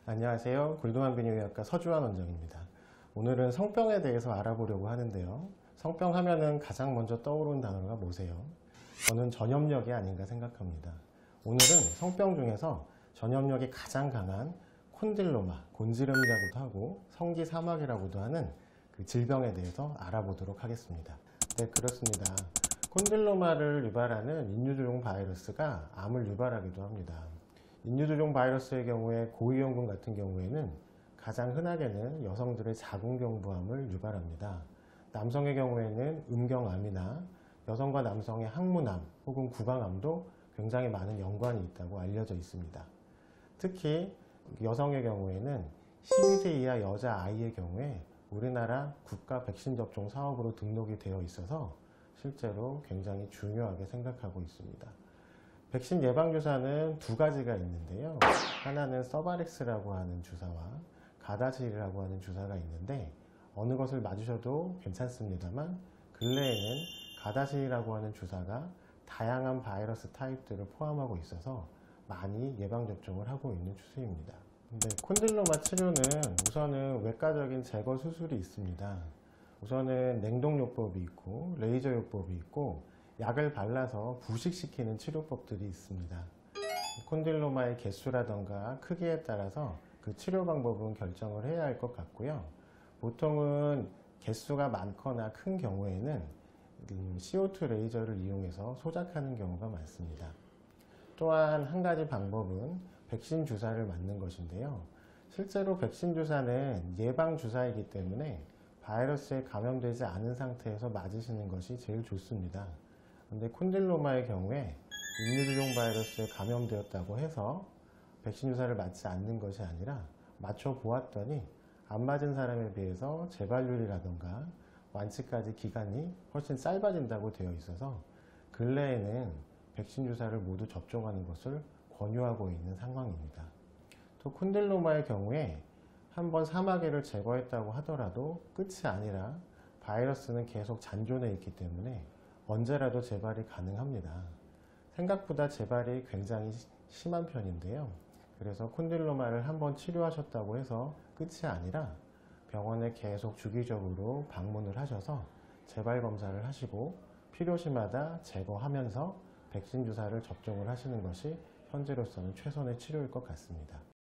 안녕하세요. 골동안비뇨기과 서주환 원장입니다. 오늘은 성병에 대해서 알아보려고 하는데요. 성병 하면은 가장 먼저 떠오르는 단어가 뭐세요? 저는 전염력이 아닌가 생각합니다. 오늘은 성병 중에서 전염력이 가장 강한 콘딜로마, 곤지름이라고도 하고 성기사막이라고도 하는 그 질병에 대해서 알아보도록 하겠습니다. 네, 그렇습니다. 콘딜로마를 유발하는 인유두종 바이러스가 암을 유발하기도 합니다. 인유두종 바이러스의 경우에 고위험군 같은 경우에는 가장 흔하게는 여성들의 자궁경부암을 유발합니다. 남성의 경우에는 음경암이나 여성과 남성의 항문암 혹은 구강암도 굉장히 많은 연관이 있다고 알려져 있습니다. 특히 여성의 경우에는 12세 이하 여자아이의 경우에 우리나라 국가 백신 접종 사업으로 등록이 되어 있어서 실제로 굉장히 중요하게 생각하고 있습니다. 백신 예방주사는 두 가지가 있는데요. 하나는 서바릭스라고 하는 주사와 가다실이라고 하는 주사가 있는데 어느 것을 맞으셔도 괜찮습니다만 근래에는 가다실이라고 하는 주사가 다양한 바이러스 타입들을 포함하고 있어서 많이 예방접종을 하고 있는 추세입니다. 근데 콘딜로마 치료는 우선은 외과적인 제거 수술이 있습니다. 우선은 냉동요법이 있고 레이저요법이 있고 약을 발라서 부식시키는 치료법들이 있습니다. 콘딜로마의 개수라던가 크기에 따라서 그 치료 방법은 결정을 해야 할 것 같고요. 보통은 개수가 많거나 큰 경우에는 CO2 레이저를 이용해서 소작하는 경우가 많습니다. 또한 한 가지 방법은 백신 주사를 맞는 것인데요. 실제로 백신 주사는 예방 주사이기 때문에 바이러스에 감염되지 않은 상태에서 맞으시는 것이 제일 좋습니다. 근데 콘딜로마의 경우에 인유두종 바이러스에 감염되었다고 해서 백신 주사를 맞지 않는 것이 아니라 맞춰 보았더니 안 맞은 사람에 비해서 재발률이라던가 완치까지 기간이 훨씬 짧아진다고 되어 있어서 근래에는 백신 주사를 모두 접종하는 것을 권유하고 있는 상황입니다. 또 콘딜로마의 경우에 한번 사마귀를 제거했다고 하더라도 끝이 아니라 바이러스는 계속 잔존해 있기 때문에 언제라도 재발이 가능합니다. 생각보다 재발이 굉장히 심한 편인데요. 그래서 콘딜로마를 한번 치료하셨다고 해서 끝이 아니라 병원에 계속 주기적으로 방문을 하셔서 재발 검사를 하시고 필요시마다 제거하면서 백신 주사를 접종을 하시는 것이 현재로서는 최선의 치료일 것 같습니다.